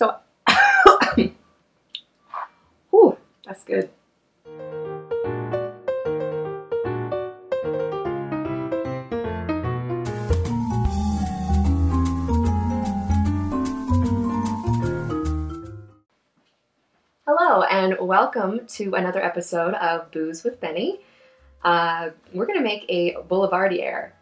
So, whew, that's good. Hello and welcome to another episode of Booze with Benny. We're gonna make a Boulevardier.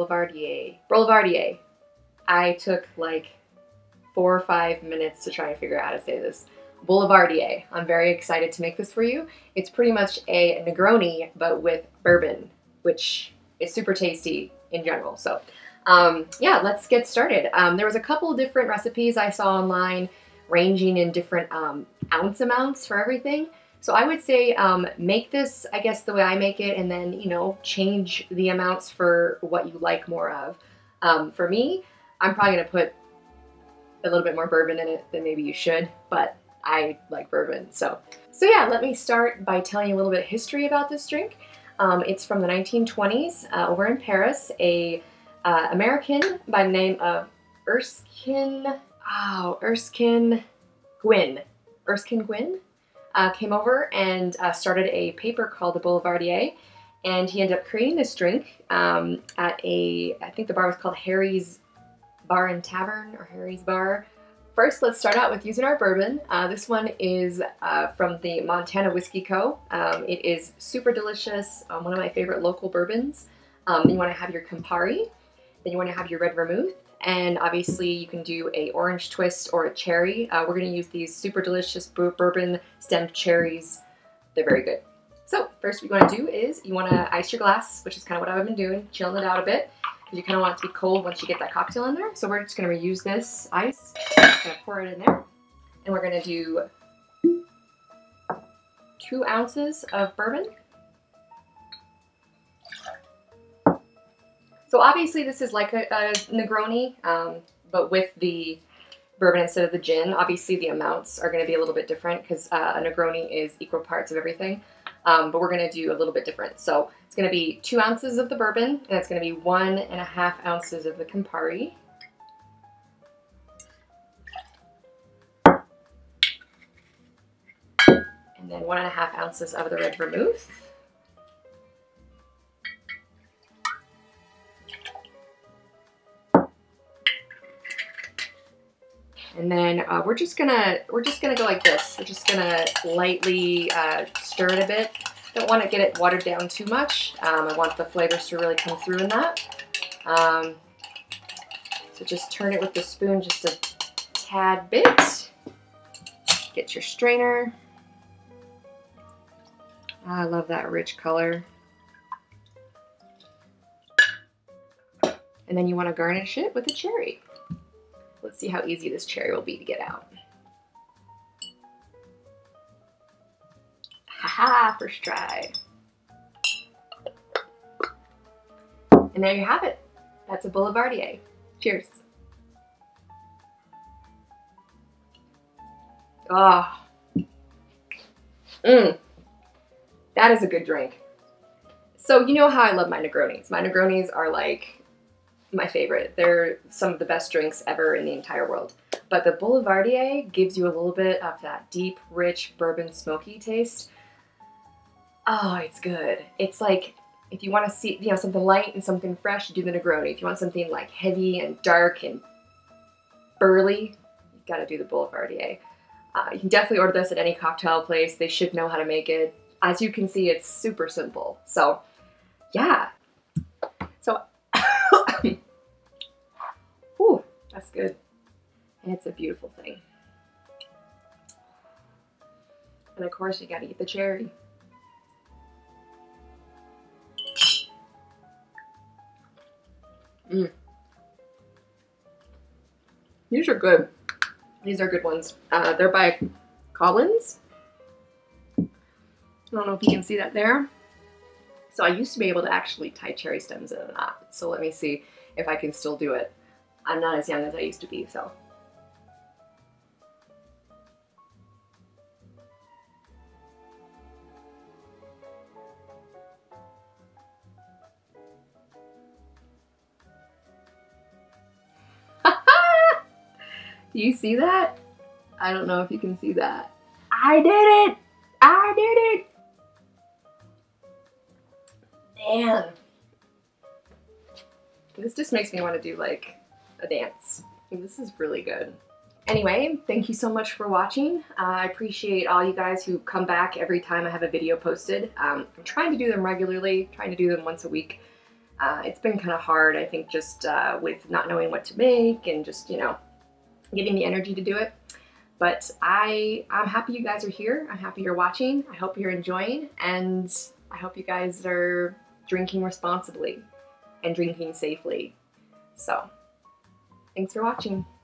I took like 4 or 5 minutes to try and figure out how to say this. Boulevardier. I'm very excited to make this for you. It's pretty much a Negroni, but with bourbon, which is super tasty in general. So yeah, let's get started. There was a couple different recipes I saw online ranging in different ounce amounts for everything. So I would say make this, I guess, the way I make it, and then, you know, change the amounts for what you like more of. For me, I'm probably going to put a little bit more bourbon in it than maybe you should, but I like bourbon. So yeah, let me start by telling you a little bit of history about this drink. It's from the 1920s over in Paris. A American by the name of Erskine Gwynn came over and started a paper called the Boulevardier, and he ended up creating this drink at I think the bar was called Harry's Bar and Tavern, or Harry's Bar. First, let's start out with using our bourbon. This one is from the Montana Whiskey Co. It is super delicious, one of my favorite local bourbons. You want to have your Campari, then you want to have your red vermouth, and obviously you can do a orange twist or a cherry. We're going to use these super delicious bourbon stemmed cherries. They're very good. So first what you want to do is you want to ice your glass, which is kind of what I've been doing, chilling it out a bit, because you kind of want it to be cold once you get that cocktail in there. So we're just going to reuse this ice. Just going to pour it in there, and we're going to do 2 ounces of bourbon. So obviously this is like a Negroni, but with the bourbon instead of the gin. Obviously the amounts are going to be a little bit different because a Negroni is equal parts of everything, but we're going to do a little bit different. So it's going to be 2 ounces of the bourbon, and it's going to be 1.5 ounces of the Campari. And then 1.5 ounces of the red vermouth. And then we're just gonna go like this. We're just gonna lightly stir it a bit. Don't want to get it watered down too much. I want the flavors to really come through in that. So just turn it with the spoon just a tad bit. Get your strainer. I love that rich color. And then you want to garnish it with a cherry. Let's see how easy this cherry will be to get out. Haha, first try. And there you have it. That's a Boulevardier. Cheers. Oh. That is a good drink. So you know how I love my Negronis. My Negronis are like my favorite. They're some of the best drinks ever in the entire world. But the Boulevardier gives you a little bit of that deep, rich bourbon smoky taste. Oh, it's good. It's like, if you want to see, you know, something light and something fresh, do the Negroni. If you want something like heavy and dark and burly, you gotta do the Boulevardier. You can definitely order this at any cocktail place. They should know how to make it. As you can see, it's super simple. So, yeah. So, ooh, that's good. And it's a beautiful thing. And of course, you gotta eat the cherry. These are good. These are good ones. They're by Collins. I don't know if you can see that there. So I used to be able to actually tie cherry stems in a knot. So let me see if I can still do it. I'm not as young as I used to be, so. Do you see that? I don't know if you can see that. I did it! I did it! Man. This just makes me want to do like a dance. This is really good. Anyway, thank you so much for watching. I appreciate all you guys who come back every time I have a video posted. I'm trying to do them regularly, trying to do them once a week. It's been kind of hard, I think, just with not knowing what to make and just, you know, getting the energy to do it. But I'm happy you guys are here. I'm happy you're watching. I hope you're enjoying, and I hope you guys are drinking responsibly and drinking safely. So, thanks for watching.